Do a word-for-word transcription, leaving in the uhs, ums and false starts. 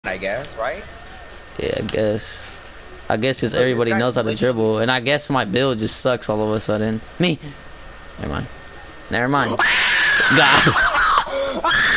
I guess, right? Yeah, I guess. I guess just Look, this everybody guy's knows how to glitchy. dribble, and I guess my build just sucks all of a sudden. Me. Never mind. Never mind. God.